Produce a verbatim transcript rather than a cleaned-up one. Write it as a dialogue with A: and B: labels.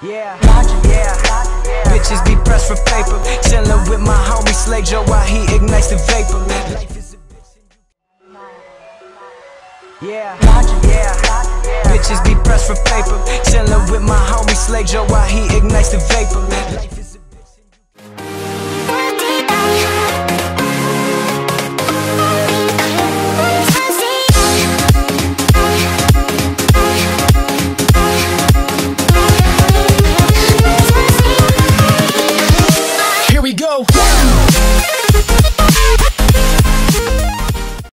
A: Yeah, yeah, bitches be pressed for paper. Chillin' with my homie Slay Joe while he ignites the vapor. Life is a bitch and you... Yeah, yeah, bitches be pressed for paper. Chillin' with my homie Slay Joe while he ignites the vapor. Life is